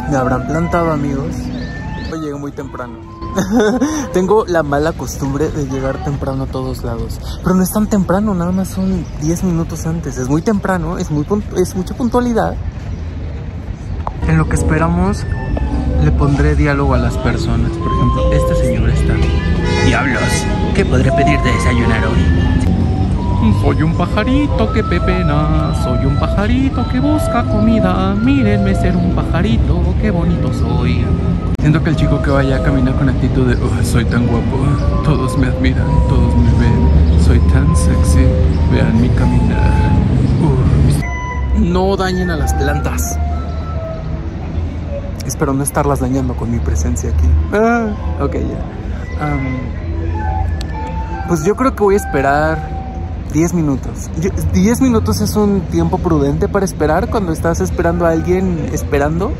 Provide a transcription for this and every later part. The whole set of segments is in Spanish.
Me habrán plantado, amigos. Hoy llegué muy temprano. Tengo la mala costumbre de llegar temprano a todos lados. Pero no es tan temprano, nada más son 10 minutos antes. Es muy temprano, es mucha puntualidad. En lo que esperamos, le pondré diálogo a las personas. Por ejemplo, esta señora está: diablos, ¿qué podré pedir de desayunar hoy? Soy un pajarito que pepena, soy un pajarito que busca comida. Mírenme ser un pajarito, qué bonito soy. Siento que el chico que vaya a caminar con actitud de soy tan guapo, todos me admiran, todos me ven, soy tan sexy, vean mi caminar. No dañen a las plantas. Espero no estarlas dañando con mi presencia aquí. Ok, ya. Pues yo creo que voy a esperar 10 minutos. 10 minutos es un tiempo prudente para esperar cuando estás esperando a alguien esperando.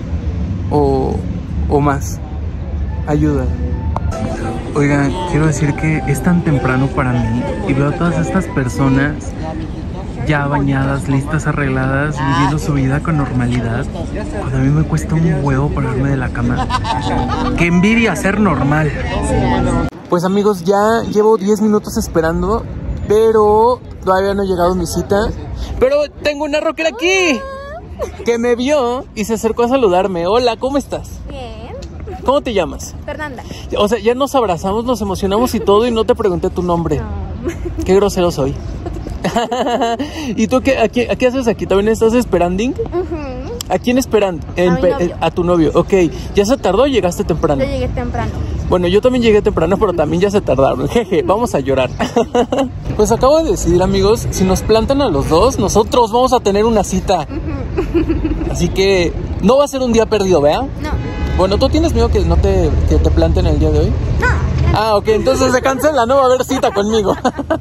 O más. Ayuda. Oigan, quiero decir que es tan temprano para mí y veo a todas estas personas ya bañadas, listas, arregladas, viviendo su vida con normalidad, cuando a mí me cuesta un huevo pararme de la cama. ¡Qué envidia ser normal! Pues amigos, ya llevo 10 minutos esperando, pero todavía no ha llegado mi cita. Pero tengo una rockera aquí que me vio y se acercó a saludarme. Hola, ¿cómo estás? Bien. ¿Cómo te llamas? Fernanda. O sea, ya nos abrazamos, nos emocionamos y todo, y no te pregunté tu nombre. No. Qué grosero soy. ¿Y tú qué haces aquí? ¿También estás esperando? ¿A quién esperando? A mi novio. A tu novio, ok. ¿Ya se tardó o llegaste temprano? Yo llegué temprano. Bueno, yo también llegué temprano, pero también ya se tardaron. Jeje, vamos a llorar. Pues acabo de decidir, amigos, si nos plantan a los dos, nosotros vamos a tener una cita. Así que no va a ser un día perdido, ¿vea? No. Bueno, ¿tú tienes miedo que te planten el día de hoy? No. Ah, ok, entonces se cancela, no va a haber cita conmigo.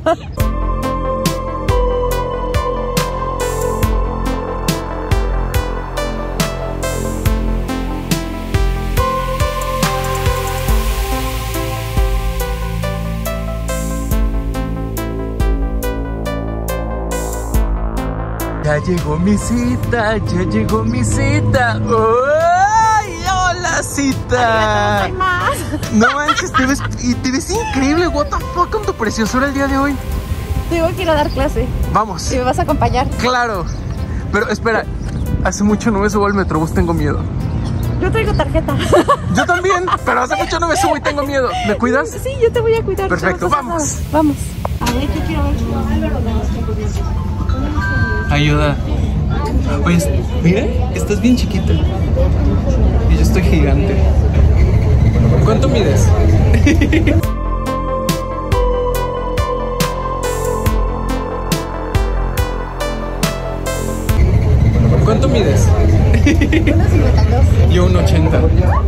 Ya llegó mi cita, ya llegó mi cita. ¡Ay! ¡Hola, cita! No más. No manches, te ves increíble. What the fuck con tu preciosura el día de hoy. Tengo que ir a dar clase. Vamos. ¿Y me vas a acompañar? Claro. Pero espera, hace mucho no me subo al Metrobús, tengo miedo. Yo traigo tarjeta. Yo también, pero hace mucho no me subo y tengo miedo. ¿Me cuidas? Sí, yo te voy a cuidar. Perfecto, vamos. Vamos. A ver, te quiero ver. Ayuda. Oye, mira, estás bien chiquita. Y yo estoy gigante. ¿Cuánto mides? ¿Cuánto mides? 1.52. Yo 1.80.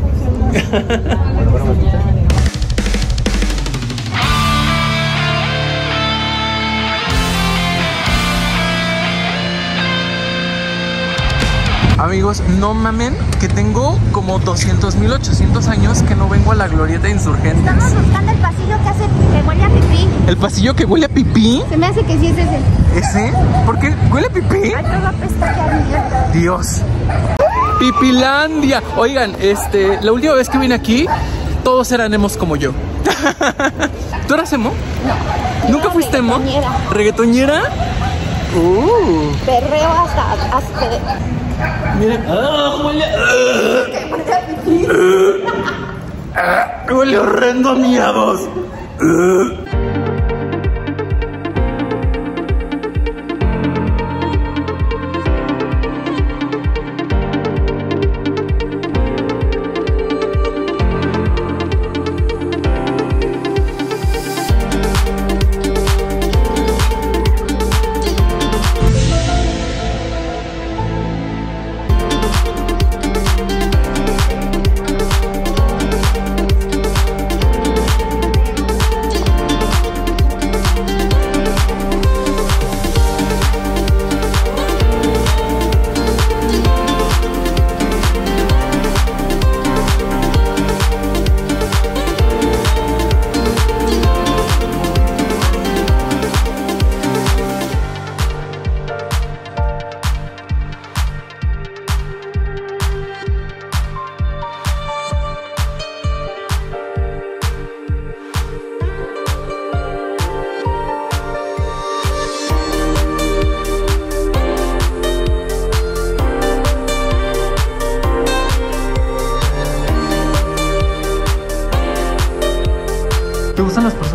Amigos, no mamen que tengo como 200.800 años que no vengo a la glorieta de Insurgentes. Estamos buscando el pasillo que huele a pipí. ¿El pasillo que huele a pipí? Se me hace que sí es ese. ¿Ese? ¿Por qué huele a pipí? Ay, todo apesta aquí arriba. Dios. Pipilandia. Oigan, la última vez que vine aquí, todos eran emos como yo. ¿Tú eras emo? No. ¿Nunca fuiste emo? Reggaetonera. ¿Reggaetonera? Perreo hasta Miren. Huele horrendo a miados.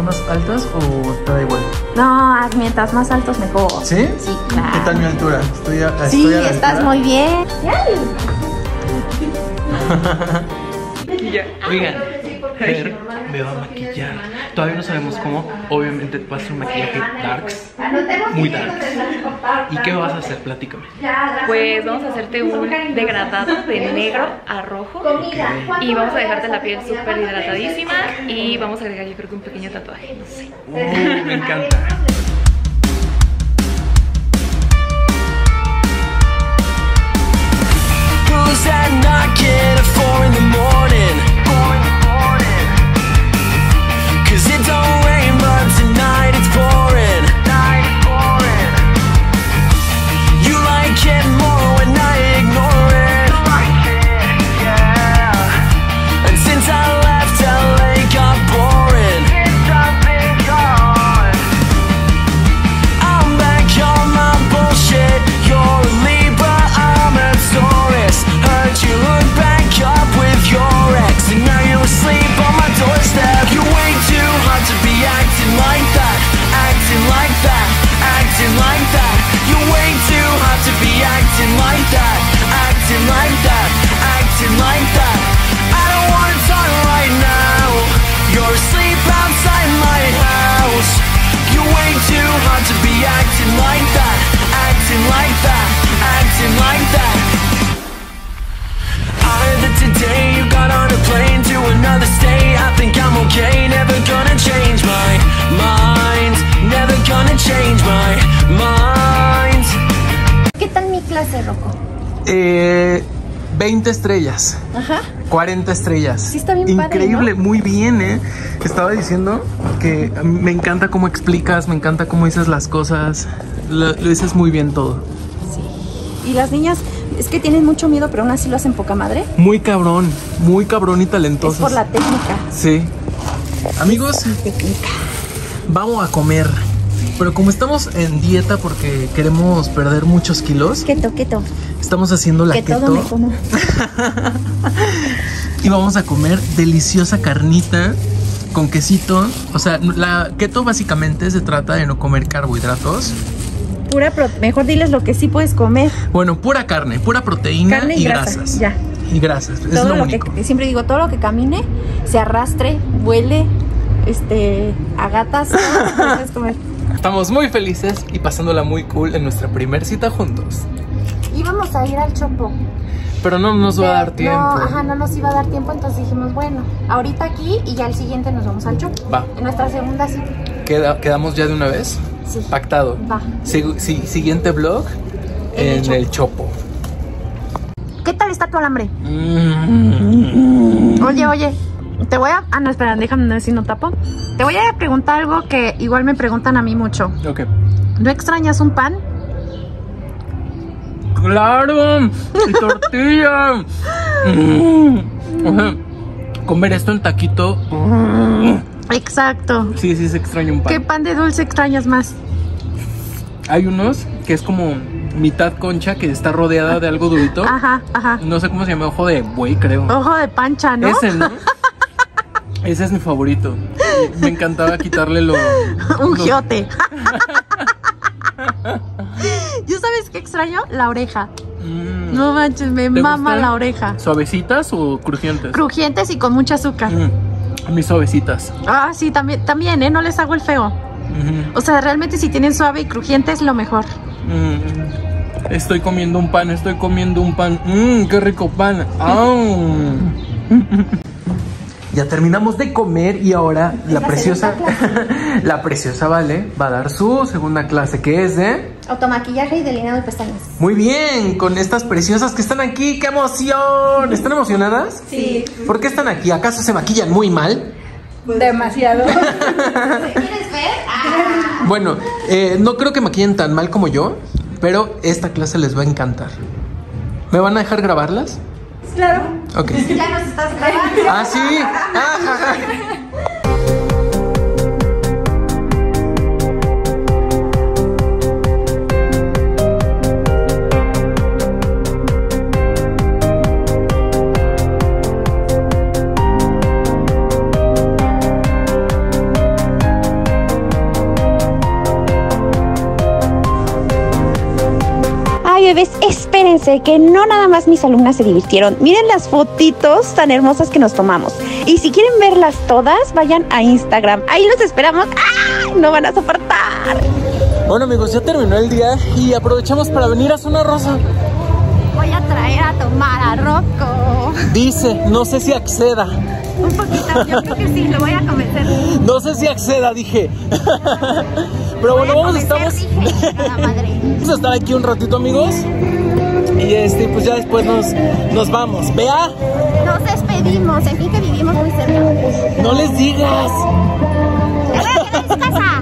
más altas o te da igual? No, mientras más altos mejor. ¿Sí? Sí, claro. ¿Qué tal mi altura? Sí, estoy a la estás altura? muy bien. Oigan, Fer me va a maquillar. Todavía no sabemos cómo. Obviamente va a ser un maquillaje darks, muy darks. ¿Y qué vas a hacer? Platícame. Pues vamos a hacerte un degradado de negro a rojo y vamos a dejarte la piel súper hidratadísima y vamos a agregar yo creo que un pequeño tatuaje, no sé. Me encanta. Who's that knocking at 4 in the morning? 'Cause it don't rain, but tonight it's pouring. You like it more when I ignore it. And since I left, LA got boring. I'm back on my bullshit. You're a Libra, I'm a Taurus. Heard you look back up with your ex, and now you're asleep on my doorstep. You're way too hot to be acting like that, acting like that, acting like that. You're way too hot to be acting like that, acting like that, acting like that. I don't wanna talk right now. You're asleep outside my house. You're way too hot to be acting like that, acting like that, acting like that. I heard that today you got on a plane to another state. I think I'm okay, never gonna change my mind, never gonna change my mind. ¿Qué tal mi clase, Rocco? 20 estrellas. Ajá. 40 estrellas. Sí, está bien Increíble, padre, ¿no? muy bien, ¿eh? Estaba diciendo que a mí me encanta cómo explicas, me encanta cómo dices las cosas. Lo dices muy bien todo. Y las niñas, es que tienen mucho miedo, pero aún así lo hacen poca madre. Muy cabrón y talentosos. Es por la técnica. Sí. Amigos, vamos a comer. Pero como estamos en dieta porque queremos perder muchos kilos, Keto. estamos haciendo la Que keto. todo me como. Y vamos a comer deliciosa carnita con quesito. O sea, la keto básicamente se trata de no comer carbohidratos. Mejor diles lo que sí puedes comer. Bueno, pura carne, pura proteína Carne y grasa, grasas. ya. Y grasas, es Todo lo lo único. que siempre digo, todo lo que camine, se arrastre, vuele, a gatas, todo lo que puedes comer. Estamos muy felices y pasándola muy cool en nuestra primer cita juntos. Íbamos a ir al Chopo. Pero no nos va a dar tiempo. No nos iba a dar tiempo, entonces dijimos, bueno, ahorita aquí y ya al siguiente nos vamos al Chopo. Va. En nuestra segunda cita. ¿Quedamos ya de una vez? Sí. Pactado. Va. Siguiente vlog En en el Chopo. ¿Qué tal está tu alambre? Oye, te voy a... Ah, no, espera, déjame ver si no tapo. Te voy a preguntar algo que igual me preguntan a mí mucho. Ok. ¿No extrañas un pan? ¡Claro! ¡Y tortilla! O sea, comer esto en taquito. Exacto. Sí, se extraña un pan. ¿Qué pan de dulce extrañas más? Hay unos que es como mitad concha que está rodeada de algo durito. Ajá. No sé cómo se llama, ojo de buey, creo. Ojo de pancha, ¿no? Ese, ¿no? Ese es mi favorito. Me encantaba quitarle Un giote. ¿Yo sabes qué extraño? La oreja. No manches, me ¿Te mama gustan la oreja. ¿Suavecitas o crujientes? Crujientes y con mucha azúcar. A mí suavecitas. Ah, sí, también, ¿eh? No les hago el feo. O sea, realmente si tienen suave y crujiente es lo mejor. Estoy comiendo un pan. Qué rico pan. Ya terminamos de comer y ahora la preciosa Vale va a dar su segunda clase, que es de... Automaquillaje y delineado de pestañas. Muy bien, con estas preciosas que están aquí. ¡Qué emoción! ¿Están emocionadas? Sí. ¿Por qué están aquí? ¿Acaso se maquillan muy mal? Demasiado. ¿Quieres ver? Bueno, no creo que maquillen tan mal como yo, pero esta clase les va a encantar. ¿Me van a dejar grabarlas? Claro. Ok. Ya nos estás grabando. ¿Ah, sí? espérense, que no nada más mis alumnas se divirtieron. Miren las fotitos tan hermosas que nos tomamos. Y si quieren verlas todas, vayan a Instagram. Ahí los esperamos. ¡Ah! No van a soportar. Bueno amigos, ya terminó el día y aprovechamos para venir a Zona Rosa. Voy a traer a tomar a Rocco. Dice, no sé si acceda. Un poquito, yo creo que sí, lo voy a convencer. No sé si acceda, dije. Pero bueno, vamos a estar aquí un ratito amigos. Y pues ya después nos vamos. Vea. Nos despedimos, en fin que vivimos muy cerca. No les digas. ¡Te voy a quedar en su casa!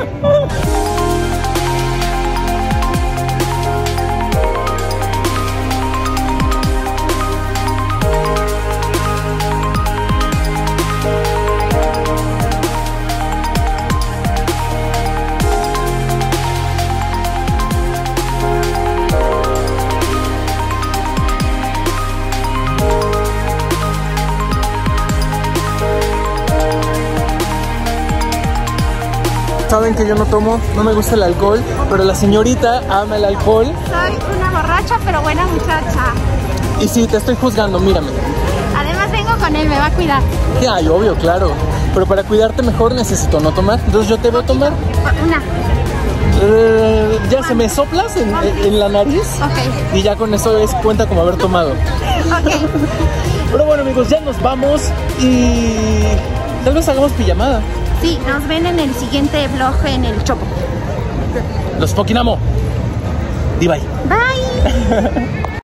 Saben que yo no tomo, no me gusta el alcohol, pero la señorita ama el alcohol. Soy una borracha, pero buena muchacha. Y sí, te estoy juzgando, mírame. Además vengo con él, me va a cuidar. Ay, obvio, claro. Pero para cuidarte mejor necesito no tomar. Entonces yo te voy a tomar. Una. Ya se me soplas en la nariz. Ok. Y ya con eso cuenta como haber tomado. Ok. Pero bueno amigos, ya nos vamos y tal vez hagamos pijamada. Sí, nos ven en el siguiente vlog en el Chopo. Los Pokinamo. Di bye. Bye.